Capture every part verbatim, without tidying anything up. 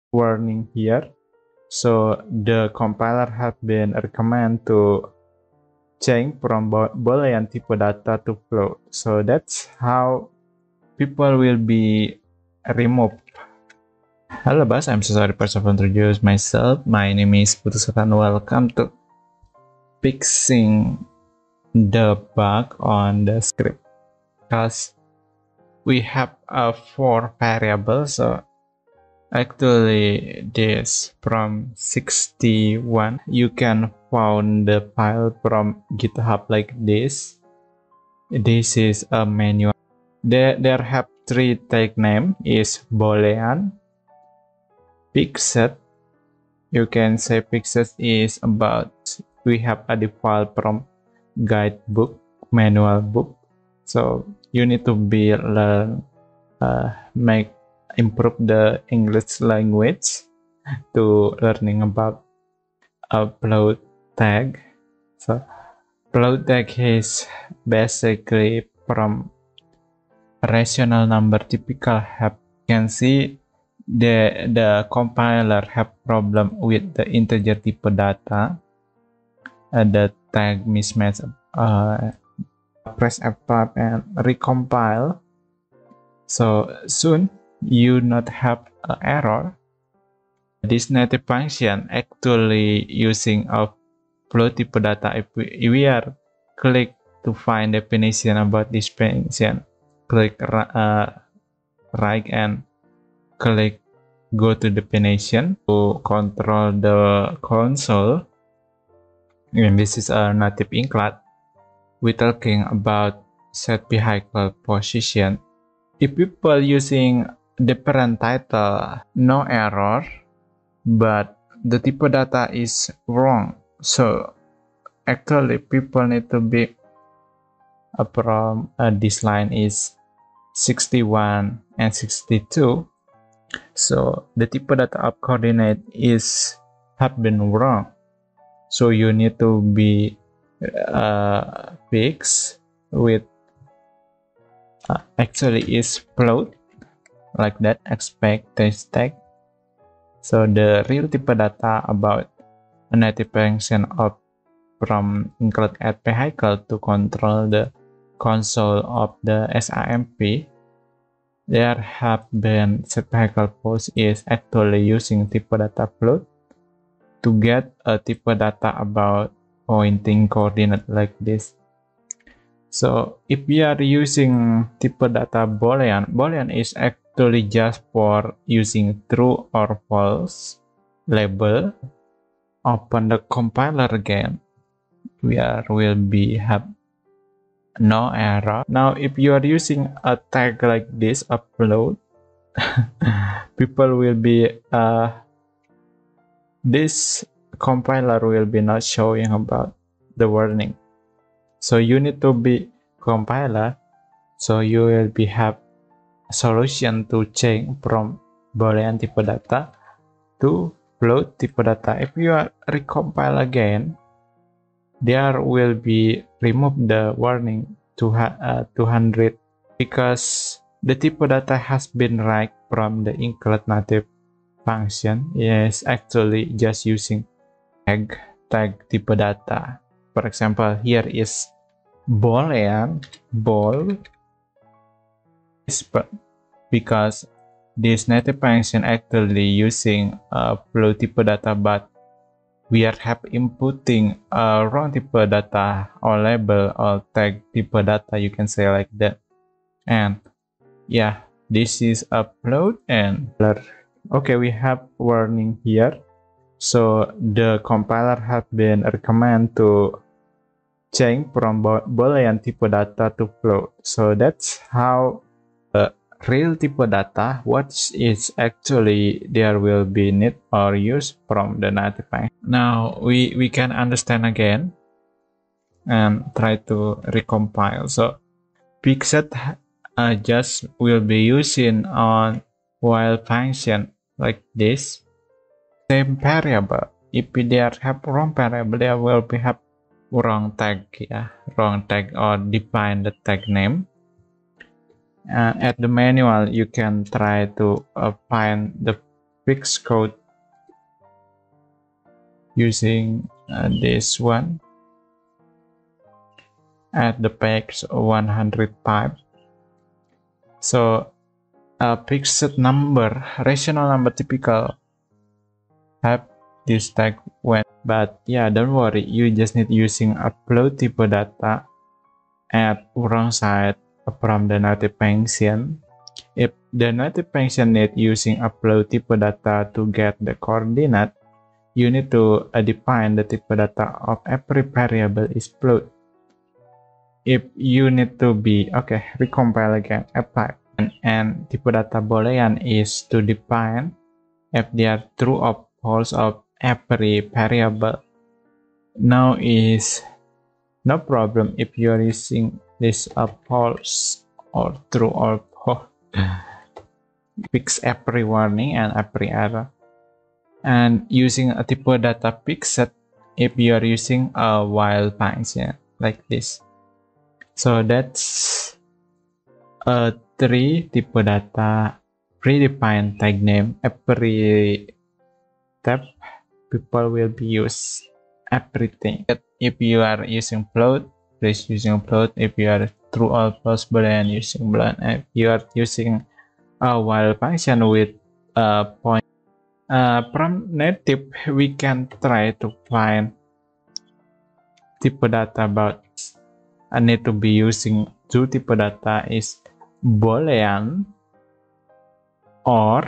warning here. So the compiler has been recommend to change from Boolean type data to float. So that's how people will be removed. Hello Bas, I'm so sorry first of all to introduce myself. My name is Putusatan. Welcome to fixing the bug on the script, because we have a four variables. So actually this from sixty-one, you can find the file from GitHub like this. This is a manual. There, there have three tag name is Boolean, Fixed. You can say Fixed is about, we have a default from guidebook, manual book. So you need to be learn, uh, make improve the English language to learning about a float tag. So float tag is basically from rational number typical have. You can see the the compiler have problem with the integer type data, uh, the tag mismatch. Uh, press F five and recompile. So soon you not have an error. This native function actually using a float type data. If we, if we are click to find definition about this function, click uh, right and click go to definition to control the console. And this is a native include. We're talking about set vehicle position. If people using different title, no error, but the type data is wrong. So actually people need to be uh, from uh, this line is sixty-one and sixty-two. So the type data of coordinate is have been wrong. So you need to be uh, fixed with uh, actually is float like that, expect test tag. So the real type data about a native function of from include add vehicle to control the console of the S I M P. There have been set vehicle post is actually using type data float to get a type data about pointing coordinate like this. So if we are using type data Boolean, Boolean is actually just for using true or false label. Open the compiler again. We are will be have no error. Now if you are using a tag like this, upload, people will be uh this compiler will be not showing about the warning. So you need to be compiler, so you will be have a solution to change from Boolean type data to float type data. If you are recompile again, there will be remove the warning to uh, two hundred, because the type data has been right from the include native function is actually just using tag tag type data. For example, here is Boolean ball is because this native function actually using a float type data, but we are have inputting a wrong type data or label or tag type data, you can say like that. And yeah, this is a float and blur. Okay, we have warning here. So the compiler has been recommend to change from Boolean type data to float. So that's how the real type data, what is actually there will be need or use from the native function. Now we, we can understand again and try to recompile. So Fixed uh, just will be using on while function like this. Same variable. If there have wrong variable, there will be have wrong tag, yeah, wrong tag or define the tag name. Uh, at the manual, you can try to uh, find the fix code using uh, this one. Add the page one hundred five. So a fixed number, rational number typical have this tag when, but yeah, don't worry, you just need using upload type data at wrong side from the native function. If the native function need using upload type data to get the coordinate, you need to uh, define the type data of every variable is float. If you need to be, okay, recompile again, apply, and, and type data boolean is to define if they are true or false of every variable. Now is no problem if you are using this uh, false or true or false. Fix every warning and every error. And using a type data fixed if you are using a while function like this. So that's a three type data predefined tag name. Every tab people will be use everything. If you are using float, please using float. If you are true or false boolean, using boolean. If you are using a while function with a point uh, from native, we can try to find type data, but I need to be using two type data is boolean or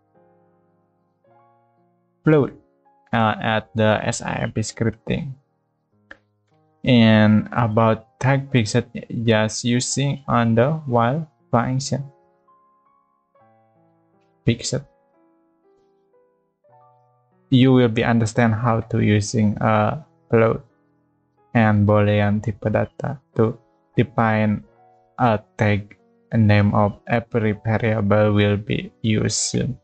float uh, at the S I M P scripting. And about tag fixed, just using on the while function fixed. You will be understand how to using a float and boolean type data to define a tag, a name of every variable will be used soon.